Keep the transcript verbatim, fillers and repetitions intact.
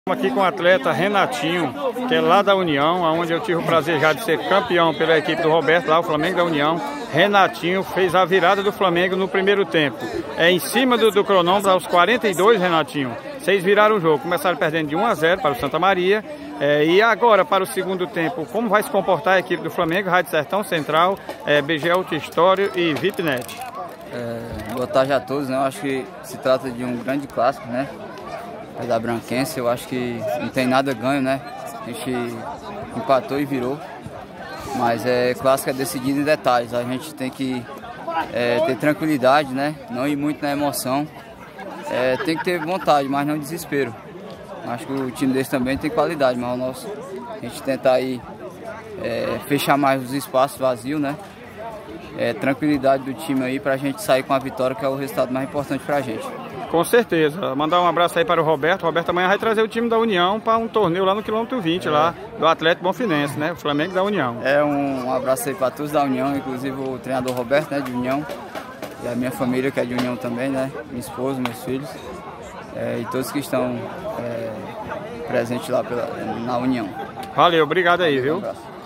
Aqui com o atleta Renatinho, que é lá da União, onde eu tive o prazer já de ser campeão pela equipe do Roberto, lá o Flamengo da União. Renatinho fez a virada do Flamengo no primeiro tempo. É em cima do, do cronômetro, aos quarenta e dois, Renatinho. Vocês viraram o jogo, começaram perdendo de um a zero para o Santa Maria. É, e agora, para o segundo tempo, como vai se comportar a equipe do Flamengo? Rádio Sertão Central, é, B G Auto História e VIPnet. É, boa tarde a todos, né? Eu acho que se trata de um grande clássico, né? É da Branquense, eu acho que não tem nada ganho, né? A gente empatou e virou, mas é clássico, é decidido em detalhes. A gente tem que é, ter tranquilidade, né? Não ir muito na emoção. É, tem que ter vontade, mas não desespero. Acho que o time desse também tem qualidade, mas o nosso, a gente tenta aí é, fechar mais os espaços vazios, né? É, tranquilidade do time aí pra gente sair com a vitória, que é o resultado mais importante pra gente. Com certeza. Mandar um abraço aí para o Roberto. O Roberto amanhã vai trazer o time da União para um torneio lá no quilômetro vinte, é. lá do Atlético Bonfinense, né? O Flamengo da União. É, um, um abraço aí para todos da União, inclusive o treinador Roberto, né, de União, e a minha família, que é de União também, né? Minha esposa, meus filhos, é, e todos que estão é, presentes lá pela, na União. Valeu, obrigado aí, viu? Um abraço.